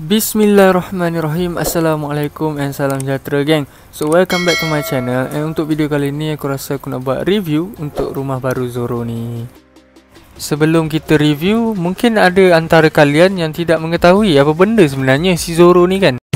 Bismillahirrahmanirrahim. Assalamualaikum and salam sejahtera geng. So welcome back to my channel. And untuk video kali ni aku rasa aku nak buat review untuk rumah baru Zoro ni. Sebelum kita review, mungkin ada antara kalian yang tidak mengetahui apa benda sebenarnya si Zoro ni kan.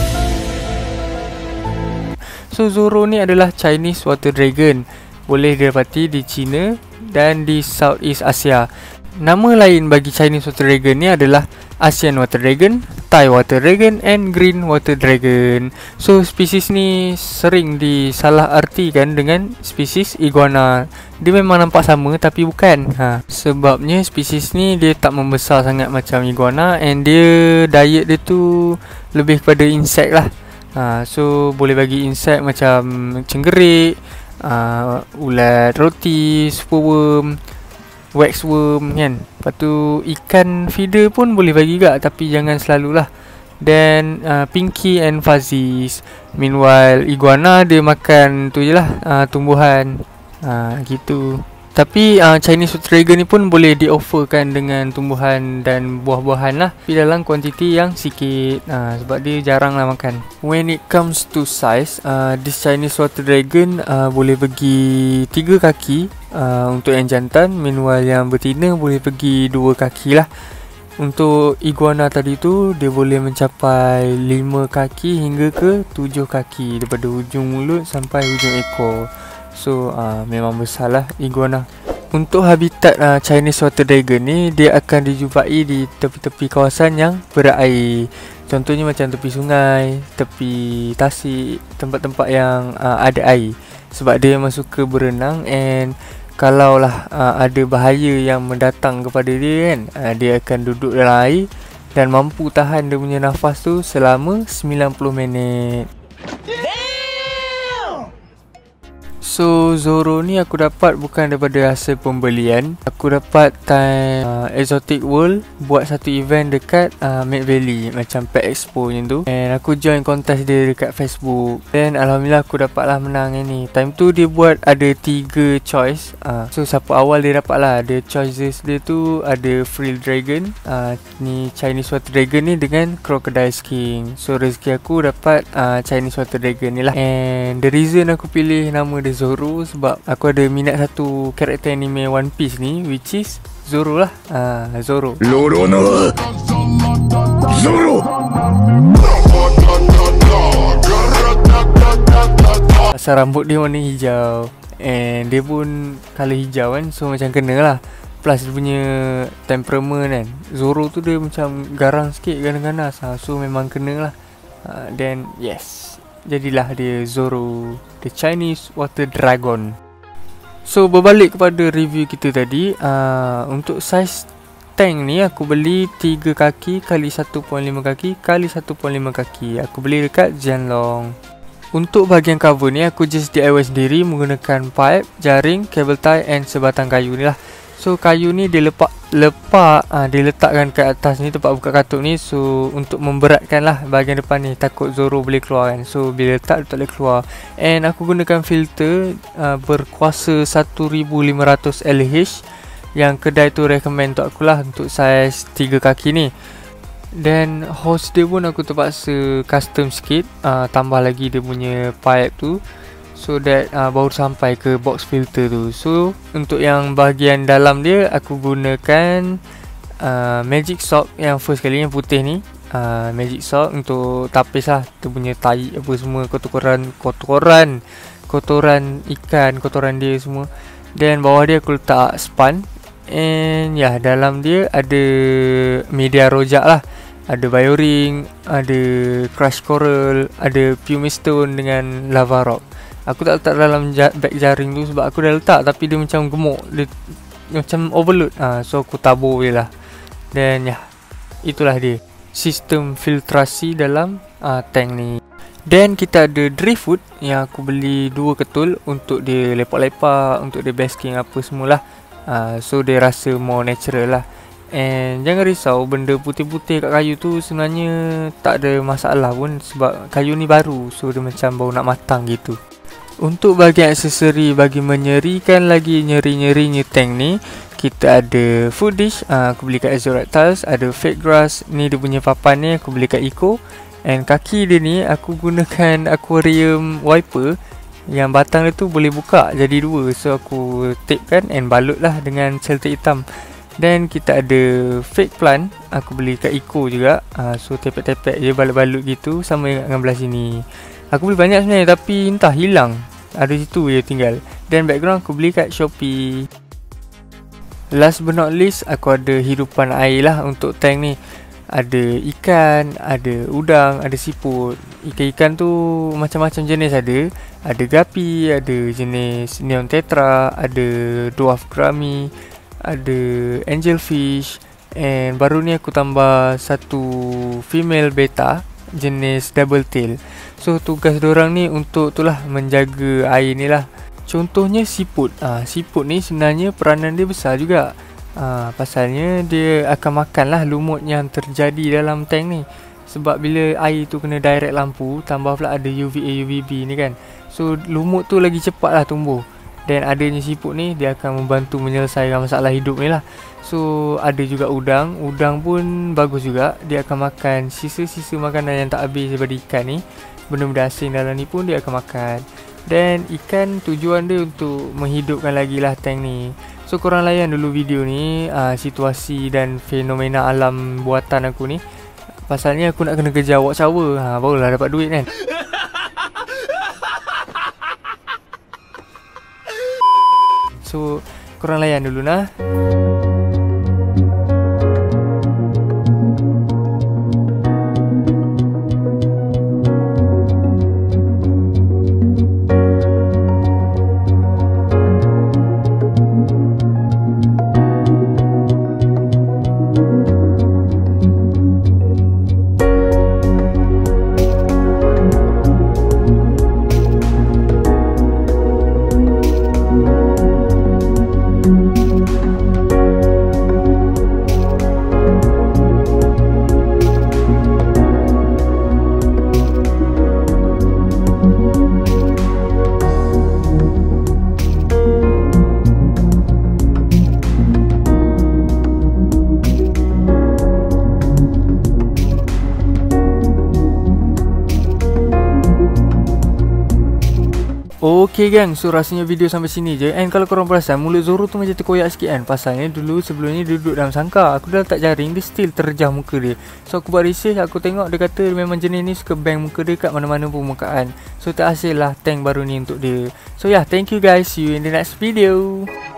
So Zoro ni adalah Chinese Water Dragon. Boleh didapati di China dan di Southeast Asia. Nama lain bagi Chinese Water Dragon ni adalah Asian Water Dragon, Thai Water Dragon and Green Water Dragon. So spesies ni sering disalah artikan dengan spesies iguana. Dia memang nampak sama tapi bukan. Sebabnya spesies ni dia tak membesar sangat macam iguana, and dia diet dia tu lebih kepada insek lah. So boleh bagi insek macam cenggerik, ulat roti, superworm, waxworm kan. Lepas tu ikan feeder pun boleh bagi juga, tapi jangan selalulah. Dan pinky and fuzzies. Meanwhile iguana dia makan tu je lah, tumbuhan gitu. Tapi Chinese Water Dragon ni pun boleh di-offerkan dengan tumbuhan dan buah-buahan lah, tapi dalam kuantiti yang sikit, sebab dia jarang lah makan. When it comes to size, this Chinese Water Dragon boleh bagi 3 kaki untuk yang jantan. Meanwhile yang betina boleh pergi 2 kaki lah. Untuk iguana tadi tu dia boleh mencapai 5 kaki hingga ke 7 kaki, daripada hujung mulut sampai hujung ekor. So memang besar lah iguana. Untuk habitat Chinese Water Dragon ni, dia akan dijumpai di tepi-tepi kawasan yang berair. Contohnya macam tepi sungai, tepi tasik, tempat-tempat yang ada air. Sebab dia memang suka berenang, and kalaulah ada bahaya yang mendatang kepada dia kan, dia akan duduk dalam air dan mampu tahan dia punya nafas tu selama 90 minit. So Zoro ni aku dapat bukan daripada hasil pembelian. Aku dapat time Exotic World buat satu event dekat Mid Valley, macam Pet Expo macam tu. And aku join kontes dia dekat Facebook. Dan alhamdulillah aku dapatlah menang ni. Time tu dia buat ada 3 choice. So siapa awal dia dapat lah. Dia choices dia tu ada Frill Dragon, ni Chinese Water Dragon ni dengan Crocodile King. So rezeki aku dapat Chinese Water Dragon ni lah. And the reason aku pilih nama dia Zoro sebab aku ada minat satu karakter anime One Piece ni, which is Zoro lah. Zoro. Loro no Zoro. Asal rambut dia warna hijau, and dia pun colour hijau kan, so macam kena lah. Plus dia punya temperament kan, Zoro tu dia macam garang sikit, ganas-ganas, so memang kena lah. Then yes, jadilah dia Zoro, the Chinese Water Dragon. So berbalik kepada review kita tadi, untuk size tank ni aku beli 3 kaki kali 1.5 kaki kali 1.5 kaki. Aku beli dekat Jianlong. Untuk bahagian cover ni aku just DIY sendiri menggunakan pipe, jaring, cable tie and sebatang kayu ni lah. So kayu ni dia diletakkan ke atas ni, tempat buka katuk ni. So untuk memberatkan lah bahagian depan ni, takut Zoro boleh keluar kan. So bila letak dia tak boleh keluar. And aku gunakan filter berkuasa 1500 LH yang kedai tu recommend untuk aku lah, untuk saiz 3 kaki ni. Dan hose dia pun aku terpaksa custom sikit, tambah lagi dia punya pipe tu, so that baru sampai ke box filter tu. So untuk yang bahagian dalam dia aku gunakan Magic Soap yang first kali, yang putih ni. Magic Soap untuk tapis lah dia punya tai apa semua, kotoran ikan, kotoran dia semua. Dan bawah dia aku letak span. And ya, dalam dia ada media rojak lah, ada bioring, ada crush coral, ada pumice stone dengan lava rock. Aku tak letak dalam bag jaring tu sebab aku dah letak, tapi dia macam gemuk, dia macam overload. So aku tabur je lah. Dan ya, itulah dia sistem filtrasi dalam tank ni. Dan kita ada driftwood yang aku beli 2 ketul untuk dia lepak-lepak, untuk dia basking apa semualah. So dia rasa more natural lah. And jangan risau, benda putih-putih kat kayu tu sebenarnya tak ada masalah pun, sebab kayu ni baru, so dia macam baru nak matang gitu. Untuk bahagian aksesori bagi menyerikan lagi nyeri-nyerinya tank ni, kita ada food dish, aku beli kat Azure Reptiles. Ada fake grass, ni dia punya papan ni aku beli kat Eco. And kaki dia ni aku gunakan aquarium wiper yang batang dia tu boleh buka jadi dua. So aku tapekan and balut lah dengan celtic hitam. Dan kita ada fake plant, aku beli kat Eco juga. So tepek-tepek je balut-balut gitu, sama dengan belah sini. Aku beli banyak sebenarnya tapi entah hilang. Ada situ je tinggal. Dan background aku beli kat Shopee. Last but not least, aku ada hidupan air lah untuk tank ni. Ada ikan, ada udang, ada siput. Ikan-ikan tu macam-macam jenis ada. Ada gapi, ada jenis neon tetra, ada dwarf grammy, ada angelfish. And baru ni aku tambah satu female beta jenis double tail. So tugas diorang ni untuk itulah menjaga air ni lah. Contohnya siput. Siput ni sebenarnya peranan dia besar juga. Pasalnya dia akan makan lah lumut yang terjadi dalam tank ni. Sebab bila air tu kena direct lampu, tambah pula ada UVA UVB ni kan, so lumut tu lagi cepat lah tumbuh. Dan adanya siput ni, dia akan membantu menyelesaikan masalah hidup ni lah. So ada juga udang. Udang pun bagus juga. Dia akan makan sisa-sisa makanan yang tak habis daripada ikan ni. Benda-benda asing dalam ni pun dia akan makan. Dan ikan tujuan dia untuk menghidupkan lagi lah tank ni. So korang layan dulu video ni, situasi dan fenomena alam buatan aku ni. Pasalnya aku nak kena kerja watch hour, barulah dapat duit kan. So korang layan dulu lah. Okay gang, so rasanya video sampai sini je. And kalau korang perasan, mulut Zoro tu macam terkoyak sikit kan. Pasalnya dulu sebelum ni dia duduk dalam sangkar. Aku dah letak jaring, dia still terjah muka dia. So aku buat research, aku tengok dia kata memang jenis ni suka bang muka dia kat mana-mana permukaan. So tak hasil lah tank baru ni untuk dia. So yeah, thank you guys, see you in the next video.